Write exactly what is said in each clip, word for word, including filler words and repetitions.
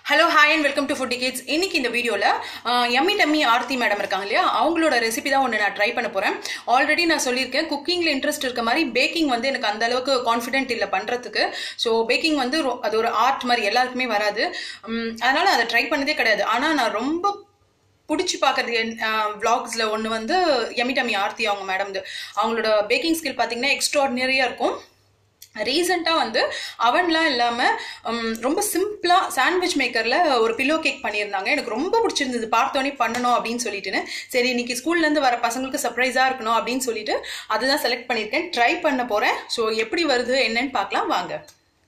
Hello, hi and welcome to Foodie Kids. இன்னைக்கு இந்த வீடியோல yummy tummy ஆர்த்தி மேடம் இருக்காங்க இல்லையா, அவங்களோட ரெசிபி தான் ஒன்று நான் ட்ரை பண்ண போறேன். ஆல்ரெடி நான் சொல்லியிருக்கேன், குக்கிங்ல இன்ட்ரெஸ்ட் இருக்க மாதிரி பேக்கிங் வந்து எனக்கு அந்த அளவுக்கு கான்ஃபிடென்ட் இல்லை பண்றதுக்கு. ஸோ பேக்கிங் வந்து அது ஒரு ஆர்ட் மாதிரி எல்லாருக்குமே வராது, அதனால அதை ட்ரை பண்ணதே கிடையாது. ஆனால் நான் ரொம்ப பிடிச்சி பார்க்கறது விளாக்ஸில் ஒன்று வந்து yummy tummy ஆர்த்தி அவங்க மேடம். அவங்களோட பேக்கிங் ஸ்கில் பார்த்தீங்கன்னா எக்ஸ்ட்ராடினரியாக இருக்கும். ரீசெண்டாக வந்து அவன்லாம் இல்லாமல் ரொம்ப சிம்பிளாக சாண்ட்விச் மேக்கரில் ஒரு பில்லோ கேக் பண்ணியிருந்தாங்க. எனக்கு ரொம்ப பிடிச்சிருந்தது, பார்த்தோன்னே பண்ணணும் அப்படின்னு சொல்லிட்டுன்னு. சரி, இன்னைக்கு ஸ்கூல்லேருந்து வர பசங்களுக்கு சர்ப்ரைஸாக இருக்கணும் அப்படின்னு சொல்லிட்டு அதுதான் செலக்ட் பண்ணியிருக்கேன். ட்ரை பண்ண போகிறேன். ஸோ எப்படி வருது என்னன்னு பார்க்கலாம் வாங்க.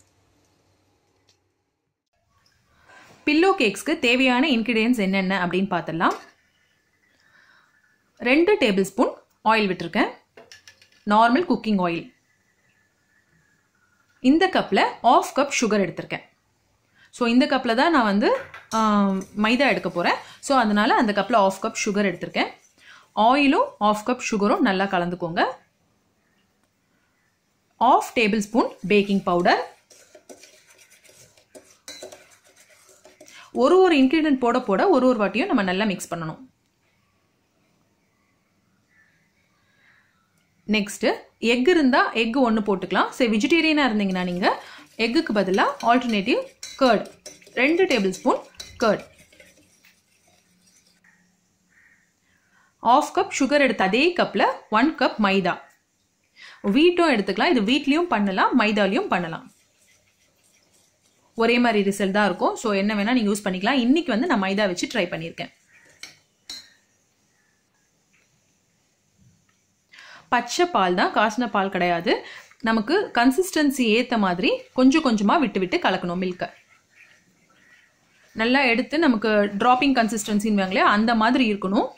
பில்லோ கேக்ஸ்க்கு தேவையான இன்க்ரீடியன்ஸ் என்னென்ன அப்படின்னு பார்த்துடலாம். ரெண்டு டேபிள் ஸ்பூன் ஆயில் விட்டுருக்கேன், நார்மல் குக்கிங் ஆயில். இந்த கப்பில் ஆஃப் கப் சுகர் எடுத்திருக்கேன். ஸோ இந்த கப்பில் தான் நான் வந்து மைதா எடுக்க போகிறேன். ஸோ அதனால் அந்த கப்பில் ஆஃப் கப் சுகர் எடுத்திருக்கேன். ஆயிலும் ஆஃப் கப் சுகரும் நல்லா கலந்துக்கோங்க. Half tablespoon baking powder. ஒரு ஒரு இன்க்ரீடியன்ட் போட போட ஒரு ஒரு வாட்டியும் நம்ம நல்லா மிக்ஸ் பண்ணணும். நெக்ஸ்ட்டு எக் இருந்தால் எக் ஒன்று போட்டுக்கலாம். சரி, வெஜிடேரியனாக இருந்தீங்கன்னா நீங்கள் எக்குக்கு பதிலாக ஆல்டர்னேட்டிவ் கர்ட், ரெண்டு tablespoon curd. Half cup sugar எடுத்து அதே கப்பில் ஒன் கப் மைதா. வீட்டும் எடுத்துக்கலாம், இது வீட்லேயும் பண்ணலாம், மைதாலையும் பண்ணலாம். ஒரே மாதிரி ரிசல்ட் தான் இருக்கும். ஸோ என்ன வேணால் நீங்கள் யூஸ் பண்ணிக்கலாம். இன்றைக்கி வந்து நான் மைதா வச்சு ட்ரை பண்ணியிருக்கேன். பச்சை பால் தான், காசின பால் கிடையாது. நமக்கு கன்சிஸ்டன்சி ஏற்ற மாதிரி கொஞ்சம் கொஞ்சமாக விட்டு விட்டு கலக்கணும். மில்கை நல்லா எடுத்து நமக்கு ட்ராப்பிங் கன்சிஸ்டன்சின்னு வாங்களே அந்த மாதிரி இருக்கணும்.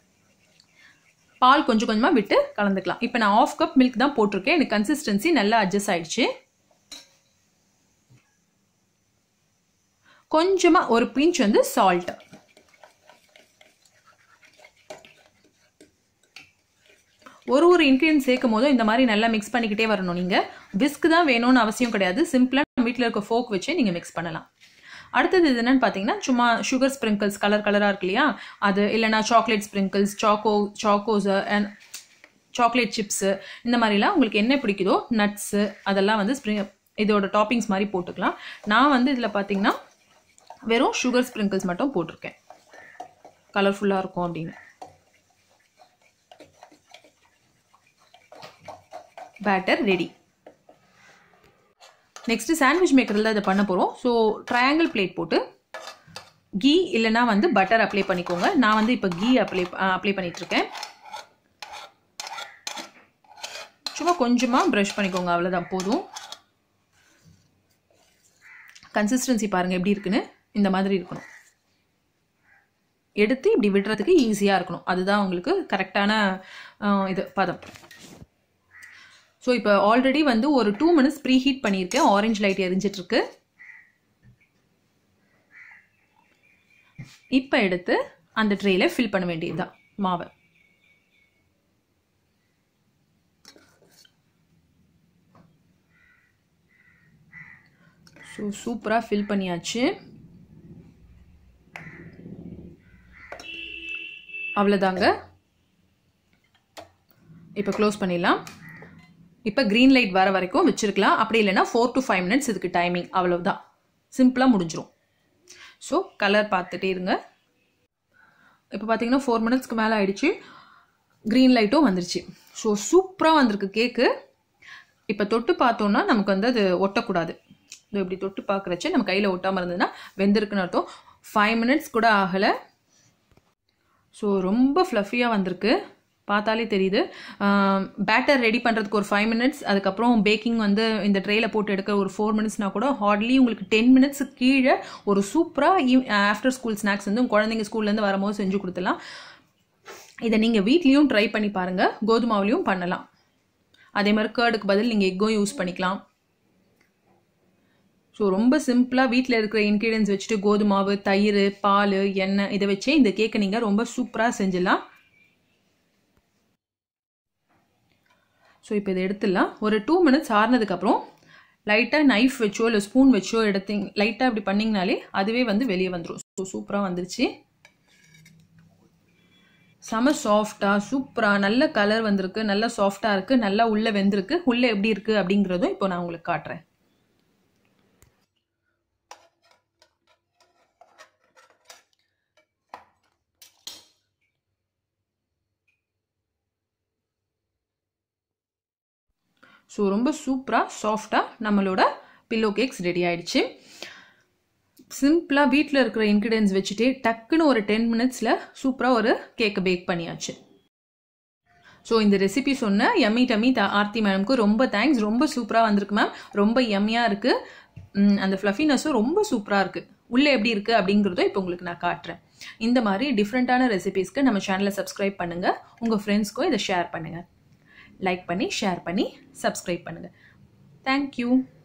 பால் கொஞ்சம் கொஞ்சமாக விட்டு கலந்துக்கலாம். இப்போ நான் ஆஃப் கப் மில்க் தான் போட்டிருக்கேன். எனக்கு கன்சிஸ்டன்சி நல்லா அட்ஜஸ்ட் ஆயிடுச்சு. கொஞ்சமாக ஒரு பிஞ்ச் வந்து சால்ட். ஒரு ஒரு இன்க்ரீடியன்ட் சேர்க்கும் போதும் இந்த மாதிரி நல்லா மிக்ஸ் பண்ணிக்கிட்டே வரணும். நீங்கள் விஸ்க் தான் வேணும்னு அவசியம் கிடையாது, சிம்பிளாக வீட்டில் இருக்க ஃபோக் வச்சு நீங்கள் மிக்ஸ் பண்ணலாம். அடுத்தது இது என்னன்னு பார்த்தீங்கன்னா, சும்மா சுகர் ஸ்ப்ரிங்கிள்ஸ் கலர் கலராக இருக்கு இல்லையா, அது இல்லைனா chocolate sprinkles, choco chocos and chocolate chips, இந்த மாதிரிலாம் உங்களுக்கு என்ன பிடிக்குதோ நட்ஸு அதெல்லாம் வந்து ஸ்ப்ரிங் இதோட டாப்பிங்ஸ் மாதிரி போட்டுக்கலாம். நான் வந்து இதில் பார்த்தீங்கன்னா வெறும் சுகர் ஸ்ப்ரிங்கிள்ஸ் மட்டும் போட்டிருக்கேன், கலர்ஃபுல்லாக இருக்கும் அப்படின்னு. Batter ready. நெக்ஸ்ட் சாண்ட்விச் மேக்கரில் இதை பண்ண போகிறோம். ஸோ ட்ரையாங்கிள் பிளேட் போட்டு கீ இல்லைனா வந்து பட்டர் அப்ளை பண்ணிக்கோங்க. நான் வந்து இப்போ கீ அப்ளை அப்ளை பண்ணிட்டு இருக்கேன். சும்மா கொஞ்சமாக ப்ரஷ் பண்ணிக்கோங்க, அவ்வளோதான் போதும். கன்சிஸ்டன்சி பாருங்கள் எப்படி இருக்குன்னு. இந்த மாதிரி இருக்கணும். எடுத்து இப்படி விடுறதுக்கு ஈஸியாக இருக்கணும். அதுதான் உங்களுக்கு கரெக்டான இது பதம். ஸோ இப்போ ஆல்ரெடி வந்து ஒரு டூ மினிட்ஸ் ப்ரீ ஹீட் பண்ணியிருக்கேன். ஆரஞ்சு லைட் எரிஞ்சிட்ருக்கு. இப்போ எடுத்து அந்த ட்ரேயில் ஃபில் பண்ண வேண்டியதுதான் மாவை. ஸோ சூப்பராக ஃபில் பண்ணியாச்சு. அவ்வளோதாங்க. இப்போ க்ளோஸ் பண்ணிடலாம். இப்போ க்ரீன் லைட் வர வரைக்கும் வச்சுருக்கலாம். அப்படி இல்லைனா ஃபோர் டு ஃபைவ் மினிட்ஸ் இதுக்கு டைமிங், அவ்வளவுதான். சிம்பிளாக முடிஞ்சிடும். ஸோ கலர் பார்த்துட்டே இருங்க. இப்போ பார்த்தீங்கன்னா ஃபோர் மினிட்ஸ்க்கு மேலே ஆயிடுச்சு. க்ரீன் லைட்டும் வந்துருச்சு. ஸோ சூப்பராக வந்திருக்கு கேக்கு. இப்போ தொட்டு பார்த்தோன்னா நமக்கு வந்து அது ஒட்டக்கூடாது. இது இப்படி தொட்டு பார்க்குறச்சு நம்ம கையில் ஒட்டாமல் இருந்ததுன்னா வெந்திருக்குன்னு அர்த்தம். ஃபைவ் மினிட்ஸ் கூட ஆகலை. ஸோ ரொம்ப ஃப்ளஃபியாக வந்திருக்கு, பார்த்தாலே தெரியுது. பேட்டர் ரெடி பண்ணுறதுக்கு ஒரு ஃபைவ் மினிட்ஸ், அதுக்கப்புறம் பேக்கிங் வந்து இந்த ட்ரேயில் போட்டு எடுக்க ஒரு ஃபோர் மினிட்ஸ்னால் கூட ஹார்ட்லி உங்களுக்கு டென் மினிட்ஸுக்கு கீழே ஒரு சூப்பராக ஈவ் ஆஃப்டர் ஸ்கூல் ஸ்நாக்ஸ் வந்து குழந்தைங்க ஸ்கூல்லேருந்து வரும்போது செஞ்சு கொடுத்துலாம். இதை நீங்கள் வீட்லேயும் ட்ரை பண்ணி பாருங்கள். கோதுமாவிலையும் பண்ணலாம். அதே மாதிரி கர்டுக்கு பதில் நீங்கள் எக்கும் யூஸ் பண்ணிக்கலாம். ஸோ ரொம்ப சிம்பிளாக வீட்டில் இருக்கிற இன்க்ரீடியன்ஸ் வச்சுட்டு கோதுமாவு, தயிர், பால், எண்ணெய் இதை வச்சே இந்த கேக்கை நீங்கள் ரொம்ப சூப்பராக செஞ்சிடலாம். ஸோ இப்போ இதை எடுத்துடலாம். ஒரு டூ மினிட்ஸ் ஆறுனதுக்கப்புறம் லைட்டாக நைஃப் வச்சோ இல்லை ஸ்பூன் வச்சோ எடுத்தீங்க லைட்டாக இப்படி பண்ணிங்கனாலே அதுவே வந்து வெளியே வந்துடும். ஸோ சூப்பராக வந்துருச்சு. செம சாஃப்டாக சூப்பராக நல்ல கலர் வந்திருக்கு, நல்லா சாஃப்டாக இருக்குது, நல்லா உள்ளே வெந்திருக்கு. உள்ளே எப்படி இருக்குது அப்படிங்கிறதும் இப்போ நான் உங்களுக்கு காட்டுறேன். ஸோ ரொம்ப சூப்பராக சாஃப்டாக நம்மளோட பில்லோ கேக்ஸ் ரெடி ஆயிடுச்சு. சிம்பிளாக வீட்டில் இருக்கிற இன்க்ரீடியன்ஸ் வச்சுட்டே டக்குன்னு ஒரு டென் மினிட்ஸில் சூப்பராக ஒரு கேக்கை பேக் பண்ணியாச்சு. ஸோ இந்த ரெசிபி சொன்ன யம்மி டம்மி ஆர்த்தி மேடம்க்கு ரொம்ப தேங்க்ஸ். ரொம்ப சூப்பராக வந்திருக்கு மேம். ரொம்ப யம்மியாக இருக்குது. அந்த ஃப்ளஃபினஸும் ரொம்ப சூப்பராக இருக்குது. உள்ளே எப்படி இருக்குது அப்படிங்கிறதும் இப்போ உங்களுக்கு நான் காட்டுறேன். இந்த மாதிரி டிஃப்ரெண்ட்டான ரெசிபீஸ்க்கு நம்ம சேனலை சப்ஸ்கிரைப் பண்ணுங்கள். உங்கள் ஃப்ரெண்ட்ஸ்க்கும் இதை ஷேர் பண்ணுங்கள். லைக் பண்ணி ஷேர் பண்ணி சப்ஸ்கிரைப் பண்ணுங்கள். தேங்க்யூ.